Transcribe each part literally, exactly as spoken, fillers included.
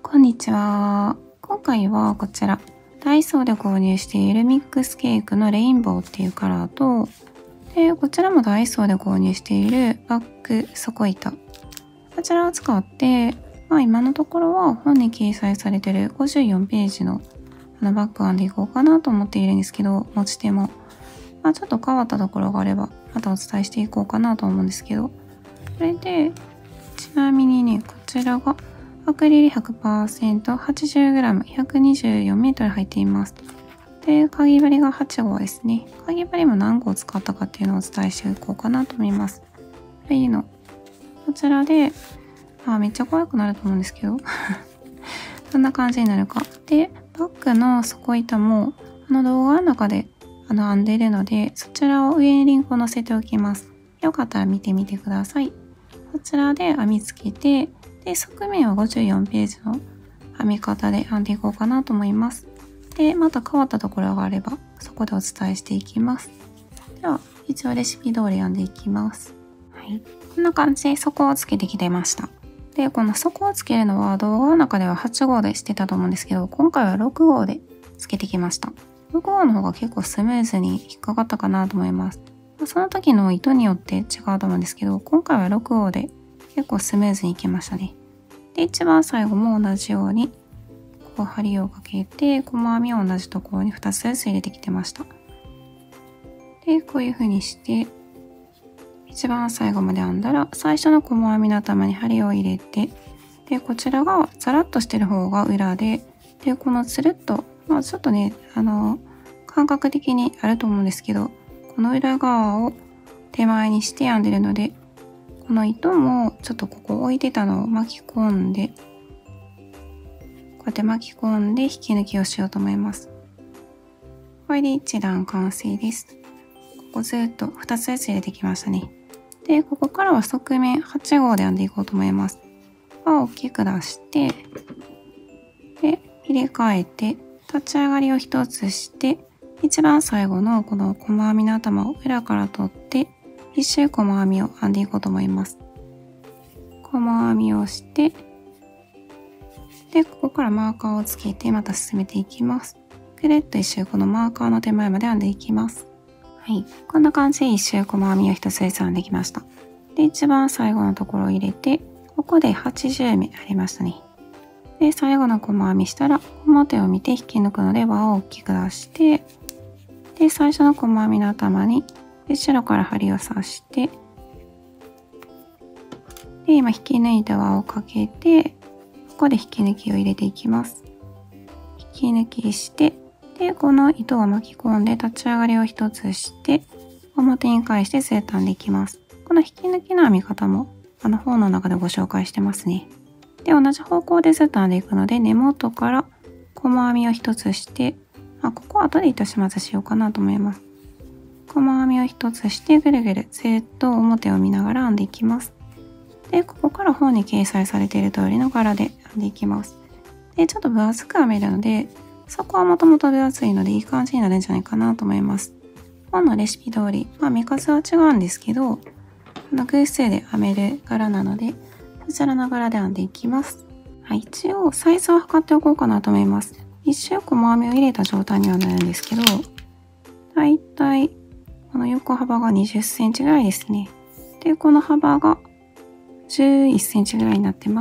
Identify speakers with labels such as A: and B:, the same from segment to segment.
A: こんにちは。今回はこちら、ダイソーで購入しているミックスケークのレインボーっていうカラーと、でこちらもダイソーで購入しているバッグ底板。こちらを使って、まあ今のところは本に掲載されているごじゅうよんページのあのバッグ編んでいこうかなと思っているんですけど、持ち手も、まあ、ちょっと変わったところがあれば、またお伝えしていこうかなと思うんですけど、それで、ちなみにね、こちらがアクリル ひゃくパーセント、はちじゅうグラム、ひゃくにじゅうよんメートル入っています。で、かぎ針がはち号ですね。かぎ針も何号使ったかっていうのをお伝えしていこうかなと思います。というの、こちらで、あ、めっちゃ可愛くなると思うんですけど、どんな感じになるか。で、バッグの底板も、あの動画の中であの編んでいるので、そちらを上にリンクを載せておきます。よかったら見てみてください。こちらで編み付けて、で、側面はごじゅうよんページの編み方で編んでいこうかなと思います。で、また変わったところがあれば、そこでお伝えしていきます。では、一応レシピ通り編んでいきます。はい。こんな感じで底をつけてきてました。で、この底をつけるのは動画の中でははち号でしてたと思うんですけど、今回はろく号でつけてきました。ろく号の方が結構スムーズに引っかかったかなと思います。その時の糸によって違うと思うんですけど、今回はろく号で結構スムーズにいきましたね。で、一番最後も同じように、こう針をかけて、細編みを同じところにふたつずつ入れてきてました。で、こういう風にして、一番最後まで編んだら、最初の細編みの頭に針を入れて、で、こちらがザラッとしてる方が裏で、で、このつるっと、まあちょっとね、あの、感覚的にあると思うんですけど、この裏側を手前にして編んでるので、この糸もちょっとここ置いてたのを巻き込んで、こうやって巻き込んで引き抜きをしようと思います。これで一段完成です。ここずっとふたつずつ入れてきましたね。で、ここからは側面はち号で編んでいこうと思います。輪を大きく出して、で、入れ替えて、立ち上がりを一つして、一番最後のこの細編みの頭を裏から取って、一周細編みを編んでいこうと思います。細編みをして、で、ここからマーカーをつけてまた進めていきます。くるっと一周このマーカーの手前まで編んでいきます。はい。こんな感じで一周細編みを一つずつ編んできました。で、一番最後のところを入れて、ここではちじゅう目ありましたね。で、最後の細編みしたら、表を見て引き抜くので輪を大きく出して、で、最初の細編みの頭に、後ろから針を刺して、で、今引き抜いた輪をかけて、ここで引き抜きを入れていきます。引き抜きして、で、この糸を巻き込んで立ち上がりを一つして、表に返してずっと編んでいきます。この引き抜きの編み方も、あの本の中でご紹介してますね。で、同じ方向でずっと編んでいくので、根元から細編みを一つして、あ、ここは後で糸始末しようかなと思います。細編みを一つしてぐるぐるずっと表を見ながら編んでいきます。で、ここから本に掲載されている通りの柄で編んでいきます。で、ちょっと分厚く編めるので、そこはもともと分厚いのでいい感じになるんじゃないかなと思います。本のレシピ通り、まあ目数は違うんですけど、あの偶数で編める柄なので、こちらの柄で編んでいきます。はい、一応サイズを測っておこうかなと思います。一周細編みを入れた状態にはなるんですけど、だいたいこの横幅がにじゅっセンチぐらいですね。で、この幅がじゅういっセンチぐらいになってます。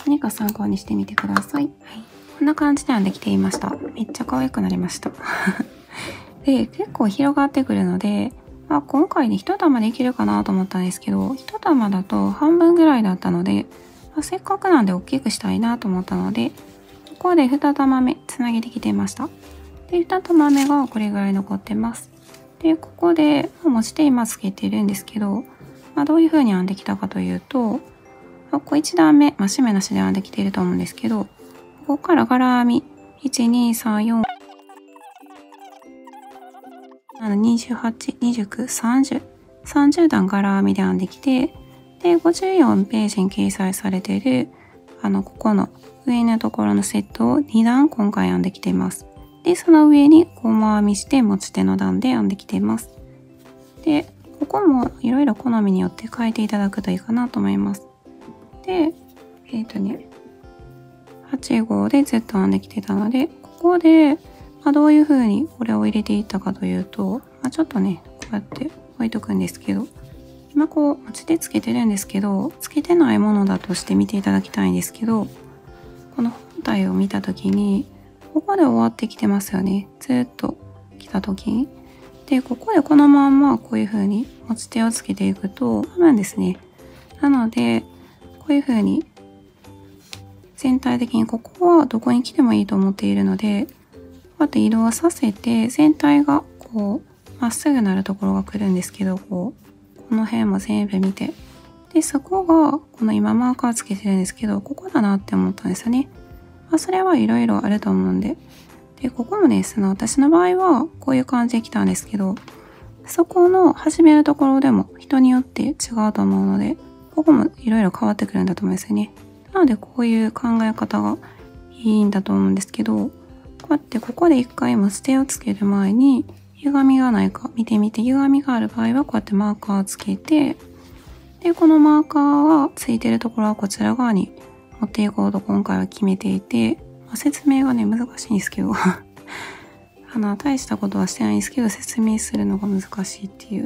A: 何か参考にしてみてください。はい、こんな感じで編んできていました。めっちゃ可愛くなりました。で、結構広がってくるので、まあ、今回で一玉できるかなと思ったんですけど、一玉だと半分ぐらいだったので、まあ、せっかくなんで大きくしたいなと思ったので、ここで二玉目つなげてきてました。で、二玉目がこれぐらい残ってます。で、ここで持ち手今つけてるんですけど、まあ、どういう風に編んできたかというと、ここいち段目、まあ、締めなしで編んできていると思うんですけど、ここから柄編み、いち、に、さん、よん、にじゅうはち、にじゅうきゅう、さんじゅう、さんじゅう段柄編みで編んできて、で、ごじゅうよんページに掲載されている、あの、ここの上のところのセットをに段今回編んできています。で、その上に細編みして持ち手の段で編んできています。で、ここもいろいろ好みによって変えていただくといいかなと思います。で、えっとね、 はち号でずっと編んできてたので、ここで、まあ、どういう風にこれを入れていったかというと、まあ、ちょっとね、こうやって置いとくんですけど、今こう持ち手つけてるんですけど、つけてないものだとして見ていただきたいんですけど、この本体を見た時に、ここで終わってきてますよね。ずっと来た時に。で、ここでこのまんまこういう風に持ち手をつけていくと、編むんですね。なので、こういう風に全体的にここはどこに来てもいいと思っているので、こうやって移動させて全体がこうまっすぐなるところが来るんですけど、こう、この辺も全部見て。で、そこがこの今マーカーつけてるんですけど、ここだなって思ったんですよね。まあ、それはいろいろあると思うんで。で、ここもね、その私の場合はこういう感じで来たんですけど、そこの始めるところでも人によって違うと思うので、ここもいろいろ変わってくるんだと思うんですよね。なのでこういう考え方がいいんだと思うんですけど、こうやってここで一回持ち手をつける前に歪みがないか見てみて、歪みがある場合はこうやってマーカーをつけて、で、このマーカーがついてるところはこちら側に持っていこうと今回は決めていて、まあ、説明がね、難しいんですけど、あの、大したことはしてないんですけど、説明するのが難しいっていう。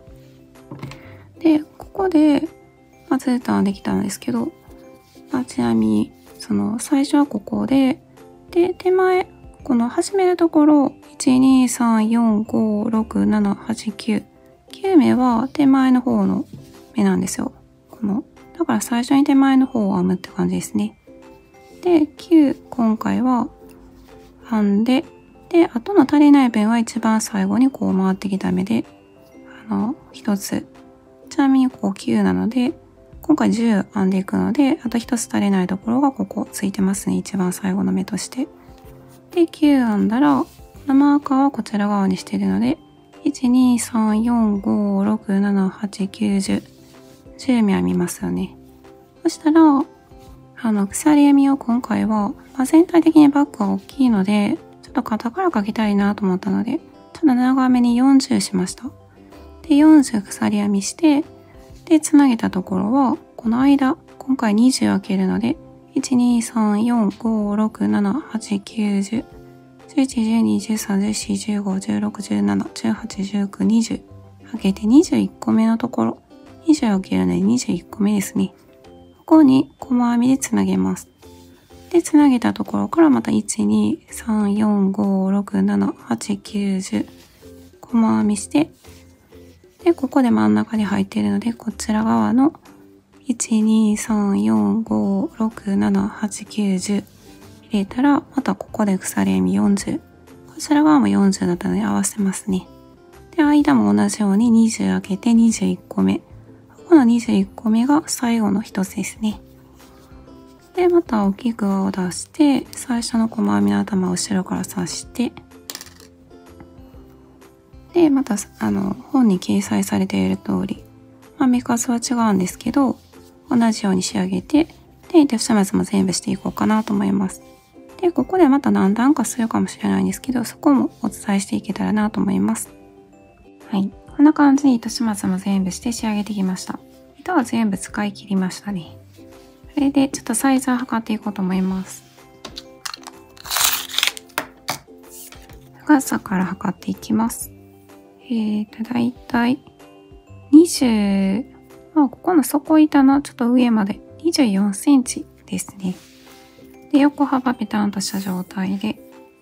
A: で、ここで、まあ、ずっと編んできたんですけど、まあ、ちなみに、その、最初はここで、で、手前、この始めるところ、いち、に、さん、よん、ご、ろく、なな、はち、きゅう。きゅう目は手前の方の目なんですよ。この、だから最初に手前の方を編むって感じですね。で、きゅう、今回は編んで、で、後の足りない分は一番最後にこう回ってきた目で、あの、一つ。ちなみにここきゅうなので、今回じゅう編んでいくので、あと一つ足りないところがここついてますね。一番最後の目として。で、きゅう編んだら、このマーカーはこちら側にしているので、いち、に、さん、よん、ご、ろく、なな、はち、きゅう、じゅう。じゅう目編みますよね。そしたら、あの、鎖編みを今回は、まあ、全体的にバッグが大きいので、ちょっと肩からかけたいなと思ったので、ちょっと長めによんじゅうしました。で、よんじゅう鎖編みして、で、つなげたところは、この間、今回にじゅう開けるので、いち、に、さん、よん、ご、ろく、なな、はち、きゅう、じゅう、じゅういち、じゅうに、じゅうさん、じゅうよん、じゅうご、じゅうろく、じゅうなな、じゅうはち、じゅうきゅう、にじゅう。開けてにじゅういっこめのところ、にじゅう開けるのでにじゅういっこめですね。ここに細編みでつなげます。で、つなげたところからまたいち、に、さん、よん、ご、ろく、なな、はち、きゅう、じゅう。細編みして、で、ここで真ん中に入っているので、こちら側のいち、に、さん、よん、ご、ろく、なな、はち、きゅう、じゅう入れたら、またここで鎖編みよんじゅう。こちら側もよんじゅうだったので合わせますね。で、間も同じようににじゅう開けてにじゅういっこめ。このにじゅういっこめが最後の一つですね。で、また大きく輪を出して、最初の細編みの頭を後ろから刺して、で、また、あの、本に掲載されている通り、まあ、目数は違うんですけど、同じように仕上げて、で、糸始末も全部していこうかなと思います。で、ここでまた何段かするかもしれないんですけど、そこもお伝えしていけたらなと思います。はい。こんな感じに糸始末も全部して仕上げてきました。糸は全部使い切りましたね。それで、ちょっとサイズを測っていこうと思います。深さから測っていきます。えーと、だいたいにじゅう、まあ、ここの底板のちょっと上までにじゅうよんセンチですね。で、横幅ペタンとした状態で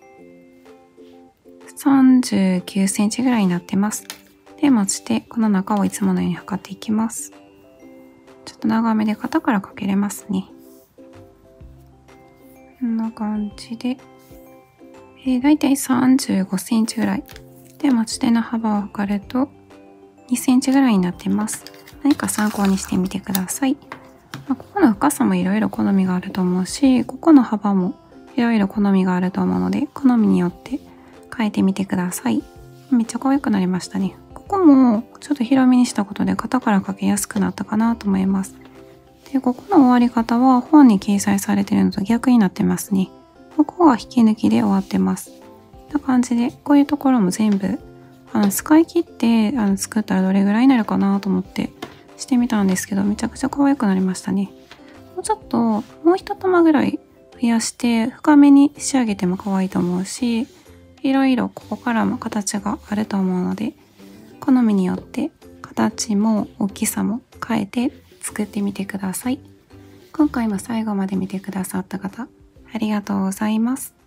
A: さんじゅうきゅうセンチぐらいになってます。で、持ち手、この中をいつものように測っていきます。ちょっと長めで肩からかけれますね。こんな感じで、えー、だいたいさんじゅうごセンチぐらい。で、持ち手の幅を測るとにセンチぐらいになってます。何か参考にしてみてください。まあ、ここの深さもいろいろ好みがあると思うし、ここの幅もいろいろ好みがあると思うので、好みによって変えてみてください。めっちゃ可愛くなりましたね。ここもちょっと広めにしたことで肩からかけやすくなったかなと思います。で、ここの終わり方は本に掲載されているのと逆になってますね。ここは引き抜きで終わってます。こんな感じで、こういうところも全部あの使い切ってあの作ったらどれぐらいになるかなと思ってしてみたんですけど、めちゃくちゃ可愛くなりましたね。もうちょっと、もう一玉ぐらい増やして深めに仕上げても可愛いと思うし、いろいろここからも形があると思うので、好みによって形も大きさも変えて作ってみてください。今回も最後まで見てくださった方、ありがとうございます。